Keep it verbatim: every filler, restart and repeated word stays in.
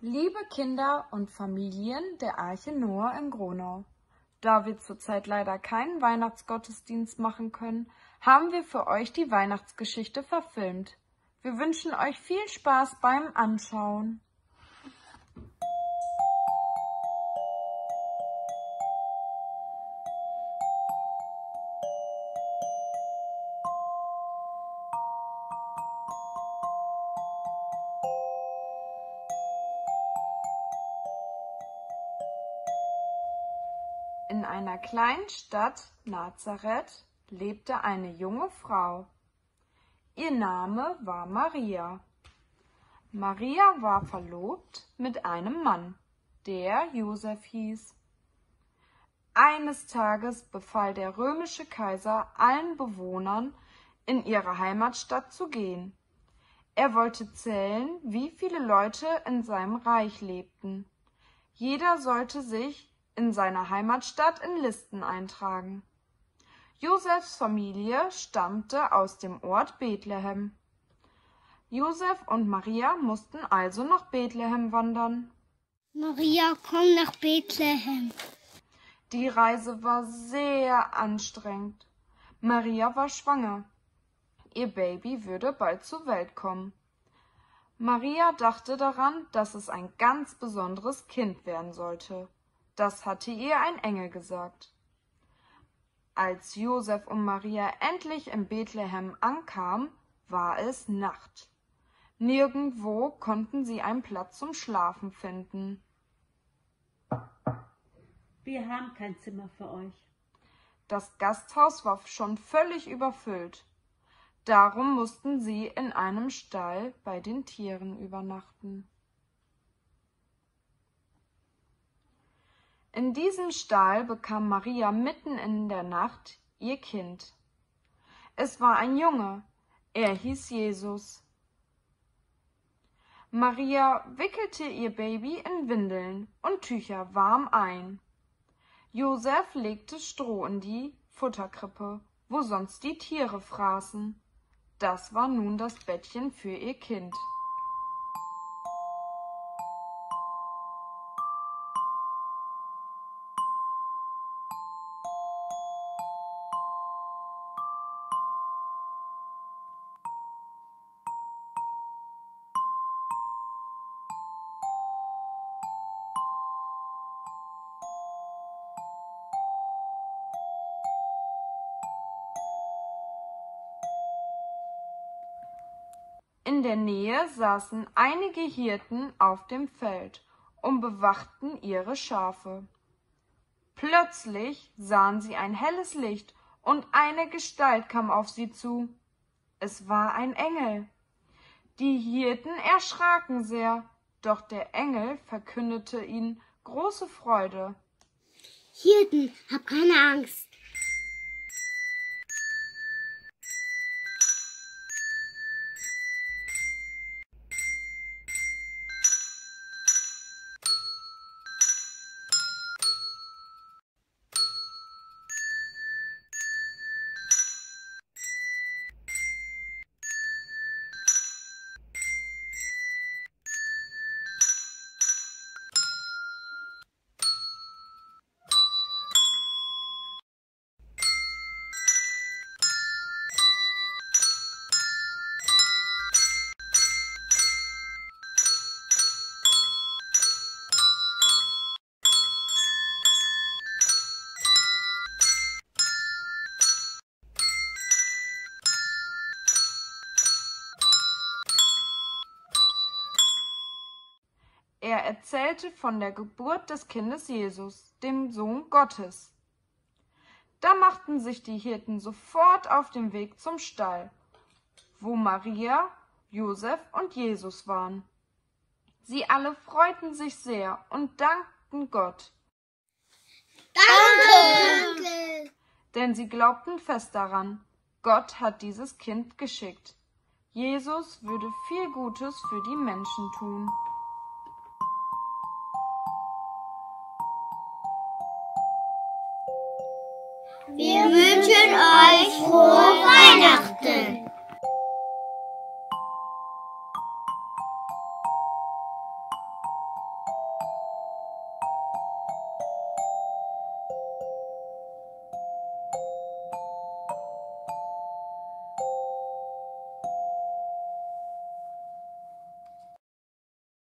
Liebe Kinder und Familien der Arche Noah in Gronau, da wir zurzeit leider keinen Weihnachtsgottesdienst machen können, haben wir für euch die Weihnachtsgeschichte verfilmt. Wir wünschen euch viel Spaß beim Anschauen. In einer kleinen Stadt, Nazareth, lebte eine junge Frau. Ihr Name war Maria. Maria war verlobt mit einem Mann, der Josef hieß. Eines Tages befahl der römische Kaiser allen Bewohnern, in ihre Heimatstadt zu gehen. Er wollte zählen, wie viele Leute in seinem Reich lebten. Jeder sollte sich in seiner Heimatstadt in Listen eintragen. Josefs Familie stammte aus dem Ort Bethlehem. Josef und Maria mussten also nach Bethlehem wandern. Maria, komm nach Bethlehem. Die Reise war sehr anstrengend. Maria war schwanger. Ihr Baby würde bald zur Welt kommen. Maria dachte daran, dass es ein ganz besonderes Kind werden sollte. Das hatte ihr ein Engel gesagt. Als Josef und Maria endlich in Bethlehem ankamen, war es Nacht. Nirgendwo konnten sie einen Platz zum Schlafen finden. Wir haben kein Zimmer für euch. Das Gasthaus war schon völlig überfüllt. Darum mussten sie in einem Stall bei den Tieren übernachten. In diesem Stall bekam Maria mitten in der Nacht ihr Kind. Es war ein Junge, er hieß Jesus. Maria wickelte ihr Baby in Windeln und Tücher warm ein. Josef legte Stroh in die Futterkrippe, wo sonst die Tiere fraßen. Das war nun das Bettchen für ihr Kind. In der Nähe saßen einige Hirten auf dem Feld und bewachten ihre Schafe. Plötzlich sahen sie ein helles Licht und eine Gestalt kam auf sie zu. Es war ein Engel. Die Hirten erschraken sehr, doch der Engel verkündete ihnen große Freude. Hirten, hab keine Angst. Er erzählte von der Geburt des Kindes Jesus, dem Sohn Gottes. Da machten sich die Hirten sofort auf den Weg zum Stall, wo Maria, Josef und Jesus waren. Sie alle freuten sich sehr und dankten Gott. Danke! Denn sie glaubten fest daran, Gott hat dieses Kind geschickt. Jesus würde viel Gutes für die Menschen tun. Wir wünschen euch frohe Weihnachten!